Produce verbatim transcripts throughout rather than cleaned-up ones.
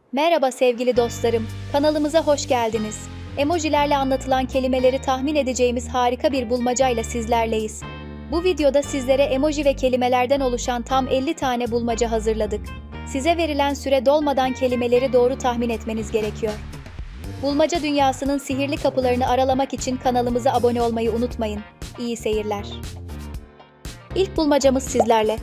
Merhaba sevgili dostlarım, kanalımıza hoş geldiniz. Emojilerle anlatılan kelimeleri tahmin edeceğimiz harika bir bulmacayla sizlerleyiz. Bu videoda sizlere emoji ve kelimelerden oluşan tam elli tane bulmaca hazırladık. Size verilen süre dolmadan kelimeleri doğru tahmin etmeniz gerekiyor. Bulmaca dünyasının sihirli kapılarını aralamak için kanalımıza abone olmayı unutmayın. İyi seyirler. İlk bulmacamız sizlerle.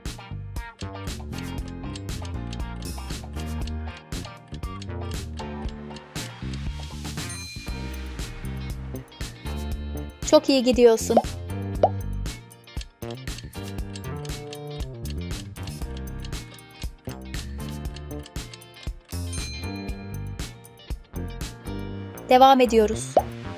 Çok iyi gidiyorsun. Devam ediyoruz.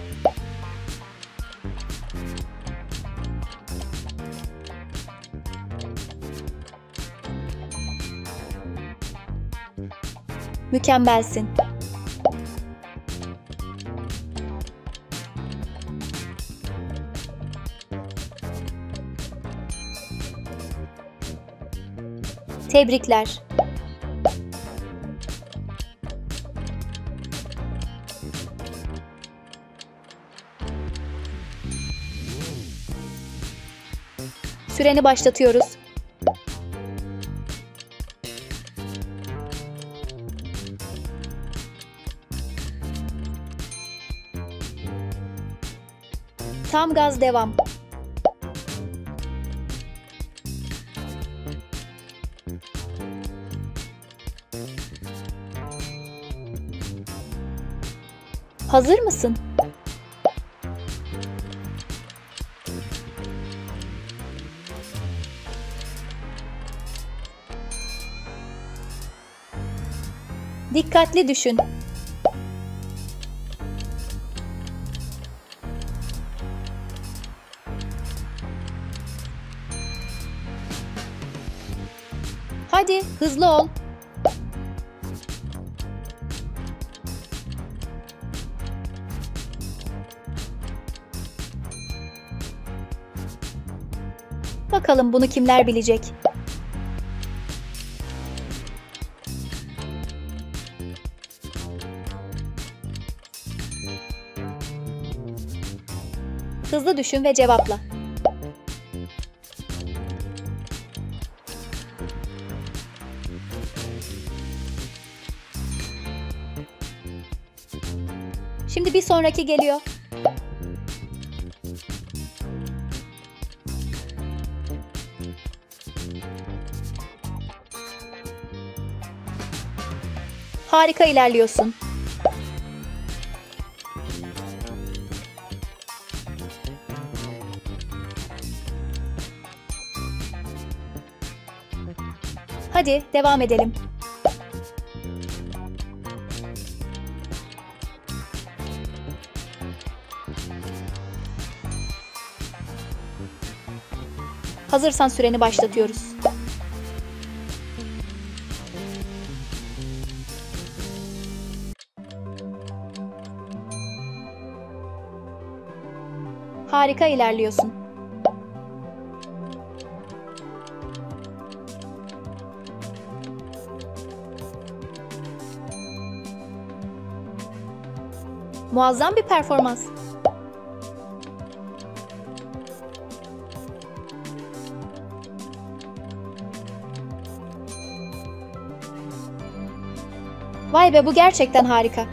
Mükemmelsin. Tebrikler. Süreni başlatıyoruz. Tam gaz devam. Hazır mısın? Dikkatli düşün. Hadi, hızlı ol. Bakalım bunu kimler bilecek? Hızlı düşün ve cevapla. Şimdi bir sonraki geliyor. Harika ilerliyorsun. Hadi devam edelim. Hazırsan süreni başlatıyoruz. Harika ilerliyorsun. Muazzam bir performans. Vay be, bu gerçekten harika.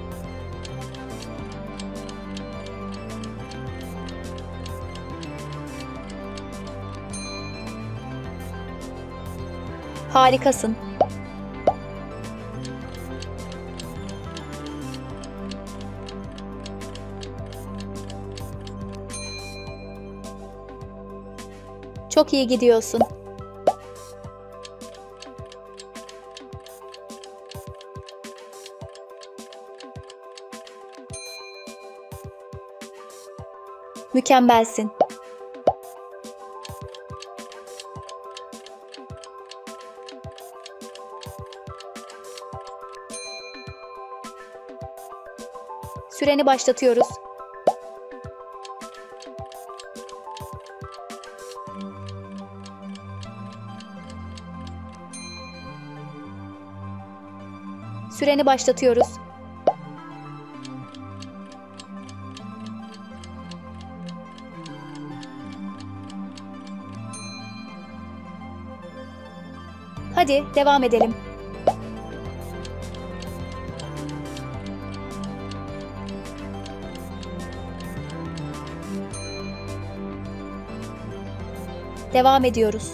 Harikasın. Çok iyi gidiyorsun. Mükemmelsin. Süreni başlatıyoruz. Süreni başlatıyoruz. Hadi devam edelim. Devam ediyoruz.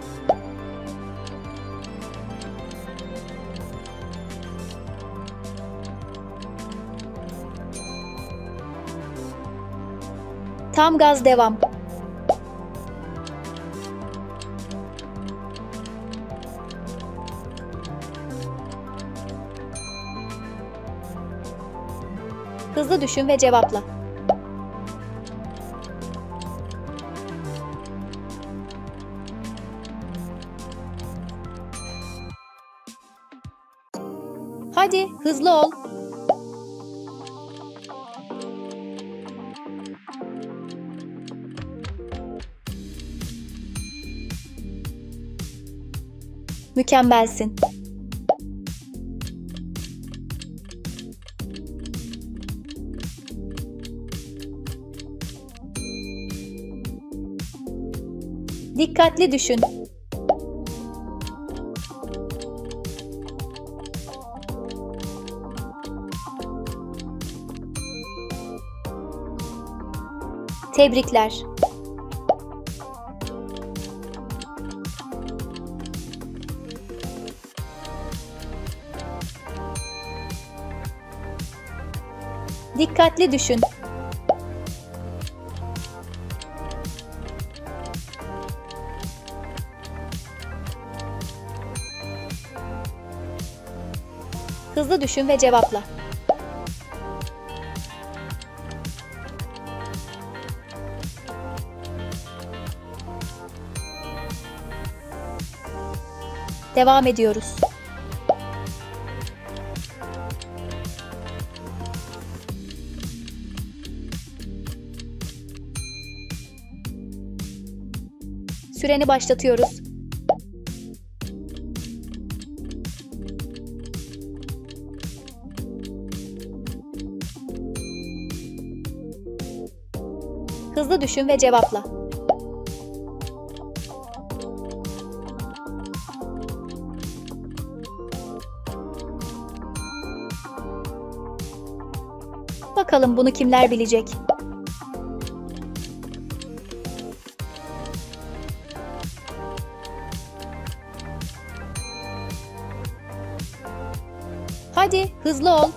Tam gaz devam. Hızlı düşün ve cevapla. Hadi hızlı ol. Mükemmelsin. Dikkatli düşün. Tebrikler. Dikkatli düşün. Hızlı düşün ve cevapla. Devam ediyoruz. Süreni başlatıyoruz. Hızlı düşün ve cevapla. Bakalım bunu kimler bilecek? Hadi hızlı ol.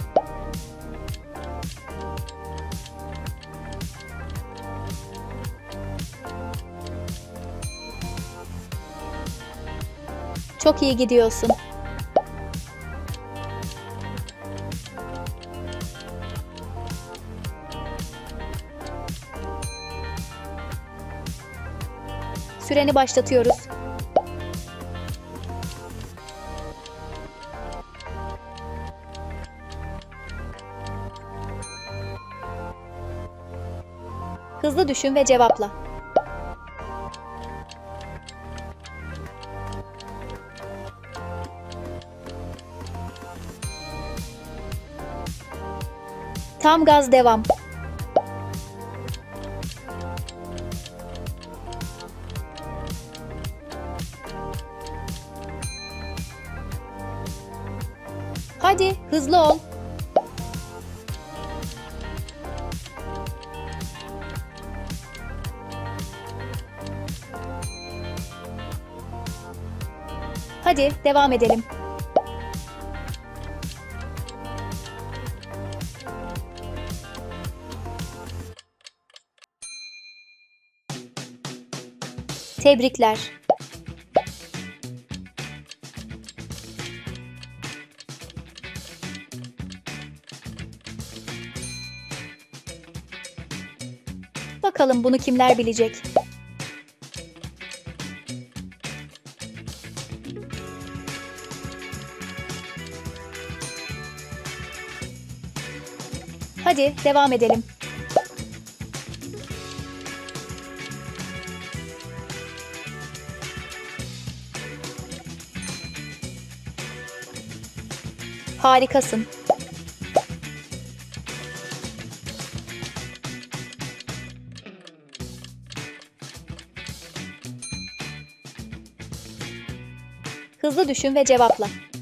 Çok iyi gidiyorsun. Süreni başlatıyoruz. Hızlı düşün ve cevapla. Tam gaz devam. Hadi hızlı ol. Hadi devam edelim. Tebrikler. Bakalım bunu kimler bilecek? Hadi devam edelim. Harikasın. Hızlı düşün ve cevapla.